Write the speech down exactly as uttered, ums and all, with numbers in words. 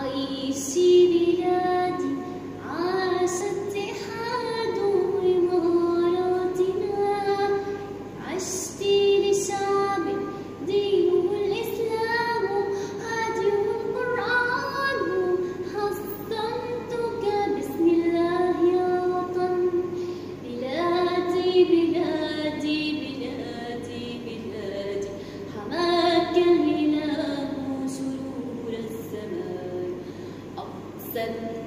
عيشي بلادي عاش اتحاد إماراتنا، عشتي لشعب دينه الإسلام هديه القرآن، حصنتك بسم الله يا وطن. بلادي بلادي بلادي بلادي حماك الإله شرور الزمان، أقسمت